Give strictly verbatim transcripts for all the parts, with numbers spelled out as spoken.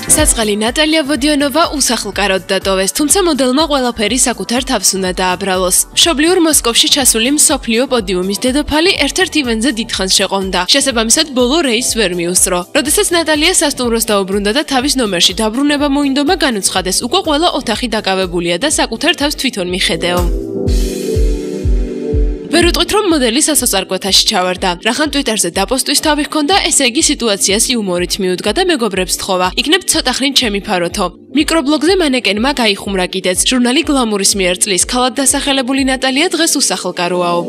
საწყალი ნატალია ვოდიანოვა უსახლკაროდ დატოვეს, თუმცა მოდელმა ყველაფერი საკუთარ თავს უნდა დააბრალოს. მშობლიურ მოსკოვში ჩასული მსოფლიო პოდიუმის დედოფალი ერთ-ერთ ივენტზე დიდხანს შეყოვნდა. შესაბამისად, ბოლო რეისს ვერ მიუსწრო. როდესაც ნატალია სასტუმროს დაუბრუნდა და თავის ნომერში დაბრუნება მოინდომა, განუცხადეს, უკვე ყველა ოთახი დაკავებულია და საკუთარ თავს თვითონ მიხედეო. ვერ უტყვით, რომ მოდელი სასოწარკვეთაში ჩავარდა. რახან ტვიტერზე დაპოსტვის თავი ჰქონდა, ესე იგი სიტუაციას იუმორით მიუდგა და მეგობრებს თხოვა. იქნებ ცოტა ხნით შემიფაროთო. მიკრობლოგზე მანეკენმა გაიხუმრა კიდეც. ჟურნალი გლამურის მიერ წლის ქალად დასახელებული ნატალია დღეს უსახლკაროაო.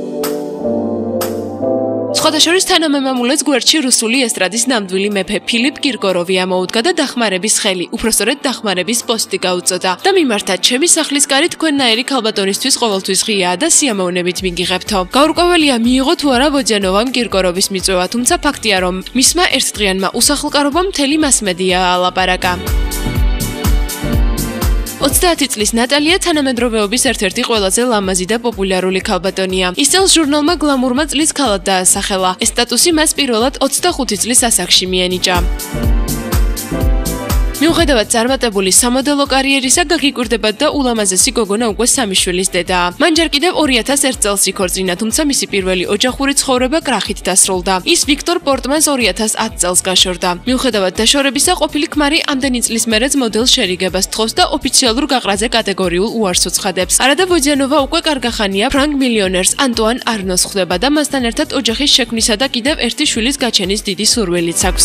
სხვადასხვა თანამემამულეს გვერდში რუსული ესტრადის ნამდვილი მეფე ფილიპ კირკოროვი ამოუდგა და დახმარების ხელი, უпроსტორედ დახმარების პოსტი გაუწოდა და მიმართა ჩემი სახლის კარი თქვენნაირი ქალბატონისთვის ყოველთვის ღიაა და სიამოვნებით მიგიღებთო. გაურკვეველია მიიღო თუ არა ვოდიანოვამ კირკოროვის მიწვევა, თუმცა ფაქტია, რომ მისმა ერთდღიანმა უსახლკარობამ მთელი მასმედია ალაპარაკა. ოცდაათი წლის ნატალია თანამედროვეობის ერთ-ერთი ყველაზე ლამაზი და პოპულარული ქალბატონია. ის წელს ჟურნალმა გლამურმა წლის ქალად დაასახელა. ეს სტატუსი მას პირველად ოცდახუთი წლის ასაკში მიენიჭა. მიუხედავად წარმატებული სამოდელო კარიერისა, გაგიკვირდებათ და ულამაზესი გოგონა უკვე სამი შვილის დედაა. მან ჯერ კიდევ ორი ათას ერთ წელს იქორწინა, თუმცა მისი პირველი ოჯახური ცხოვრება კრახით დასრულდა. ის ვიქტორ პორტმანს ორი ათას ათ წელს გაშორდა. მიუხედავად დაშორებისა, ყოფილი ქმარი ამდენი წლის მერეც მოდელს შერიგებას თხოვს და ოფიციალურ გაყრაზე კატეგორიულ უარს უცხადებს. არადა ვოდიანოვა უკვე კარგახანია ფრანგ მილიონერს ანტუან არნოს ხვდება და მასთან ერთად ოჯახის შექმნისა და კიდევ ერთი შვილის გაჩენის დიდი სურვილიც აქვს.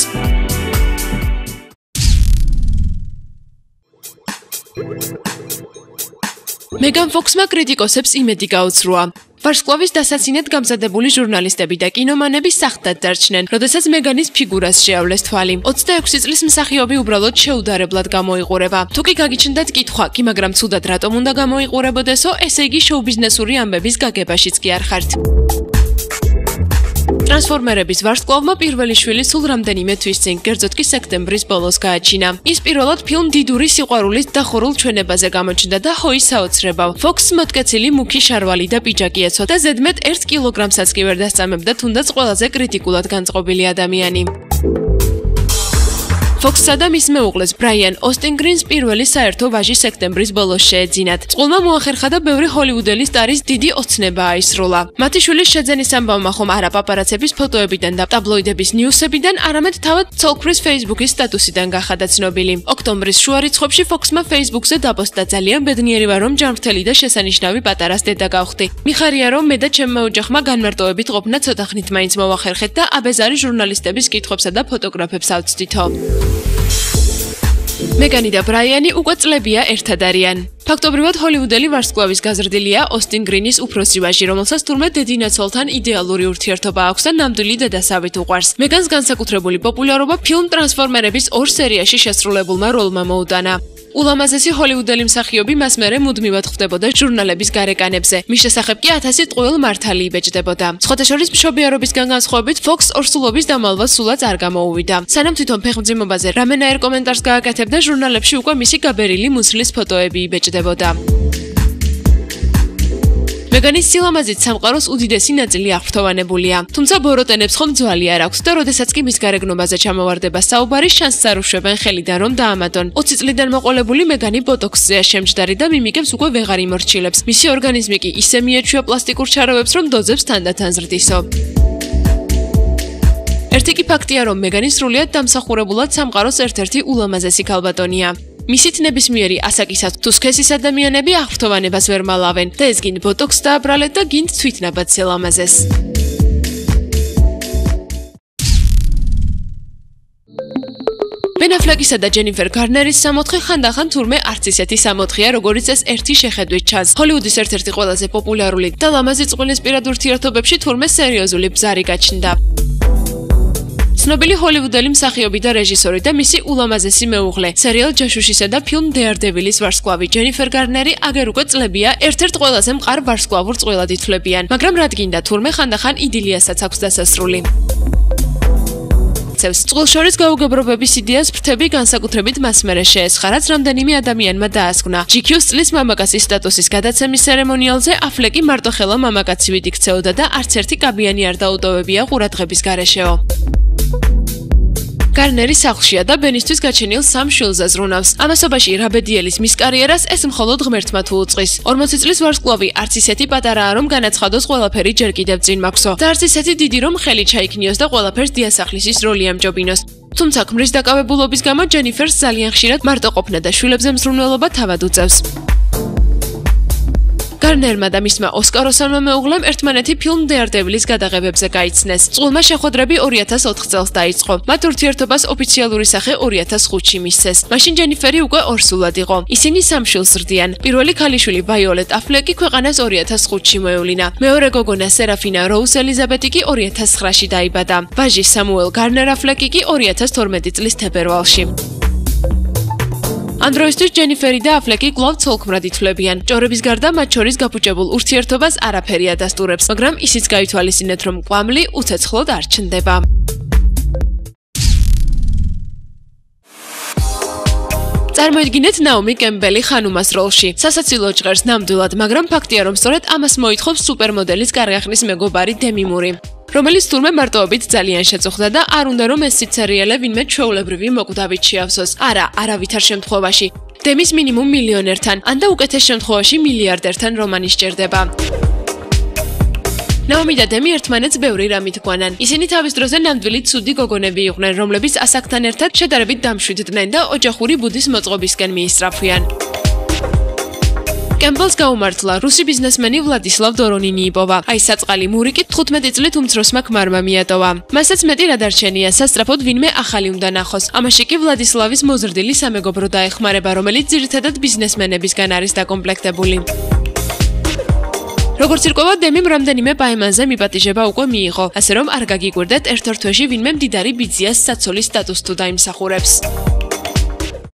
მეგან ფოქსმა კრიტიკოსებს იმედი გაუცრუა. ვარსკვლავის დასაცინად გამზადებული ჟურნალისტები და კინომანები სახლად დარჩნენ, როდესაც მეგანის ფიგურას შეავლეს თვალი. ოცდაექვსი წლის მსახიობი უბრალოდ შეუდარებლად გამოიყურება. თუ კი გაგიჩნდათ კითხვა, კი მაგრამ ცუდად რატომ უნდა გამოიყურებოდესო, ესე იგი შოუ-ბიზნესური ამბების გაგებაშიც კი არ ხართ. ტრანსფორმერების ვარსკვლავმა პირველი შვილი სულ რამდენიმე თვის წინ, კერძოდ კი სექტემბრის ბოლოს გააჩინა. ის პირველად ფილმ დიდური სიყვარულის დახურულ ჩვენებაზე გამოჩნდა და ჰოის საოცრებავ. ფოქსს მოთკეცილი მუქი შარვალი და პიჯაკი ეცვა და ზედმეტ ერთ კილოგრამსაც კი ვერ დასწამებდა თუნდაც ყველაზე კრიტიკულად განწყობილი ადამიანი. ფოქსსა და მის მეუღლეს ბრაიან ოსტინ გრინს პირველი საერთო ვაჟი სექტემბრის ბოლოს შეეძინათ. წყვილმა მოახერხა და ბევრი ჰოლივუდელი სტარის დიდი ოცნება აისრულა. მათი შვილის შეძენის ამბავმა ხომ არა პაპარაცების ფოტოებიდან და ტაბლოიდების ნიუსებიდან, არამედ თავად ცოლქმრის ფეისბუქის სტატუსიდან გახადა ცნობილი. ოქტომბრის შუა რიცხვებში ფოქსმა ფეისბუქზე დაპოსტა ძალიან ბედნიერი ვარ, რომ ჯანმრთელი და შესანიშნავი პატარას დედა გავხდი. მიხარია, რომ მე და ჩემმა ოჯახმა განმარტოებით ყოფნა ცოტა ხნით მაინც მოვახერხეთ და აბეზარი ჟურნალისტების კითხვებსა და ფოტოგრაფებს ავწვდითო. მეგანი და ბრაიანი უკვე წლებია ერთად არიან. ფაქტობრივად ჰოლივუდელი ვარსკვლავის გაზრდილია ოსტინ გრინის უფროსი ვაჟი, რომელსაც თურმე დედინაცოლთან იდეალური ურთიერთობა აქვს და ნამდვილი დედასავით უყვარს. მეგანს განსაკუთრებული პოპულარობა ფილმ ტრანსფორმერების ორ სერიაში შესრულებულმა როლმა მოუტანა. ულამაზესი ჰოლივუდელი მსახიობი მას მერე მუდმივად ხვდებოდა ჟურნალების გარეკანებზე. მის შესახებ კი ათასი ტყუილ მართალი იბეჭდებოდა. სხვადასხვა მშობიარობისგან განსხვავებით, ფოქს ორსულობის დამალვა სულაც არ გამოუვიდა. სანამ თვითონ ფეხმძიმობაზე რამენაერ კომენტარს გააკეთებდა, ჟურნალებში უკვე მისი გაბერილი მუცლის ფოტოები იბეჭდებოდა. მეგანის სილამაზით სამყაროს უდიდესი ნაწილი აღფრთოვანებულია. თუმცა ბოროტენებს ხომ ძვალი არ აქვს და როდესაც კი მის გარეგნობაზე ჩამოვარდება საუბარი, შანსს არ უშვებენ ხელიდან რომ დაამატონ. ოცი წლიდან მოყოლებული მეგანი ბოტოქსზეა შემჯდარი და მიმიკებს უკვე ვეღარ იმორჩილებს. მისი ორგანიზმი კი ისე მიეჩვია პლასტიკურ ჩარევებს, რომ დოზებს თანდათან ზრდისო. ერთი კი ფაქტია, რომ მეგანი სრულიად დამსახურებულად სამყაროს ერთ-ერთი ულამაზესი ქალბატონია. მისით ნებისმიერი ასაკისა თუ სქესის ადამიანები აღფრთოვანებას ვერ მალავენ და ეს გინ ბოტოქს დააბრალეთ და გინ თვითნაბად სილამაზეს. ბენ აფლეკისა და ჯენიფერ გარნერის სამოთხე ხანდახან თურმე არც ისეთი სამოთხეა, როგორიც ეს ერთი შეხედვით ჩანს. ჰოლივუდის ერთ-ერთი ყველაზე პოპულარული და ლამაზი წყვილის პირად ურთიერთობებში თურმე სერიოზული ბზარი გაჩნდა. ცნობილი ჰოლივუდელი მსახიობი და რეჟისორი და მისი ულამაზესი მეუღლე, სერიალ ჯაშუშისა და ფილმ დეარდევილის ვარსკვლავი ჯენიფერ გარნერი აგერ უკვე წლებია ერთ-ერთ ყველაზე მყარ ვარსკვლავურ წყვილად ითვლებიან, მაგრამ რა გინდა თურმე ხანდახან იდილიასაც აქვს დასასრული. წყვილ შორის გაუგებრობების იდეას ფრთები განსაკუთრებით მას მერე შეესხა, რაც რამდენიმე ადამიანმა დაასკვნა. ჯი კიუს წლის მამაკაცის სტატუსის გადაცემის ცერემონიალზე აფლეკი მარტოხელა მამაკაცივით იქცეოდა და არც ერთი კაბიანი არ დაუტოვებია ყურადღების გარეშეო. გარნერი სახლშია და ბენისთვის გაჩენილ სამ შვილზე ზრუნავს. ამასობაში რაბედიელის მის კარიერას ეს მხოლოდ ღმერთმა თუ უწყის. ორმოცი წლის ვარსკვლავი არც ისეთი პატარაა, რომ განაცხადოს ყველაფერი ჯერ კიდევ წინ მაქვსო. და არც ისეთი დიდი, რომ ხელი ჩაიქნიოს და ყველაფერს დიასახლისის როლი ამჯობინოს. თუმცა ქმრის დაკავებულობის გამო ჯენიფერს ძალიან ხშირად მარტოყოფნა და შვილებზე მზრუნველობა თავად უწევს. გარნერმა და მისმა ოსკაროსანმა მეუღლემ ერთმანეთი ფილმ დეარდევილის გადაღებებზე გაიცნეს. წყვილმა შეხვედრები ორი ათას ოთხ წელს დაიწყო. მათ ურთიერთობას ოფიციალური სახე ორი ათას ხუთში მისცეს. მაშინ ჯენიფერი უკვე ორსულად იყო. ისინი სამ შვილს ზრდიან. პირველი ქალიშვილი ვაიოლეტ აფლეკი ქვეყანას ორი ათას ხუთში მოევლინა. მეორე გოგონა სერაფინა როუზ ელიზაბეტი კი ორი ათას ცხრაში დაიბადა. ვაჟი სამუელ გარნერ აფლეკი კი ორი ათას თორმეტი წლის თებერვალში. ამ დროისთვის ჯენიფერი და აფლეკი კვლავ ცოლ-ქმრად ითვლებიან. ჭორების გარდა მათ შორის გაფუჭებულ ურთიერთობას არაფერი ადასტურებს, მაგრამ ისიც გაითვალისწინეთ, რომ კვამლი უცეცხლოდ არ ჩნდება. წარმოიდგინეთ ნაომი კემბელი ხანუმას როლში. სასაცილო ჭღერს ნამდვილად, მაგრამ ფაქტია, რომ სწორედ ამას მოითხოვს სუპერმოდელის კარგახნის მეგობარი დემი მური, რომელიც თურმე მარტოობით ძალიან შეწუხდა და არ უნდა რომ ეს სიცერიალე ვინმე ჩვეულებრივი მოკვდავით შეავსოს. არა, არავითარ შემთხვევაში. დემის მინიმუმ მილიონერთან, ან და უკეთეს შემთხვევაში მილიარდერთან რომანი სჭირდება. ნაომი და დემი ერთმანეთს ბევრი რამით გვანან. ისინი თავის დროზე ნამდვილი ცუდი გოგონები იყვნენ, რომლებიც ასაკთან ერთად შედარებით დამშვიდდნენ და ოჯახური ბუდის მოწყობისკენ მიისწრაფვიან. კემბელს გაუმართლა რუსი ბიზნესმენი ვლადისლავ დორონინი იპოვა. აი საწყალი მური კი თხუთმეტი წლით უმცროსმა ქმარმა მიატოვა. მასაც მეტი რა დარჩენია, სასწრაფოდ ვინმე ახალი უნდა ნახოს. ამაში კი ვლადისლავის მოზრდილი სამეგობრო დაეხმარება, რომელიც ძირითადად ბიზნესმენებისგან არის დაკომპლექტებული. როგორც ირკვევა, დემიმ რამდენიმე პაემანზე მიპატიჟება უკვე მიიღო, ასე რომ არ გაგიკვირდეთ ერთ-ერთ თვეში ვინმე მდიდარი ბიძიას საცოლის სტატუსს თუ დაიმსახურებს.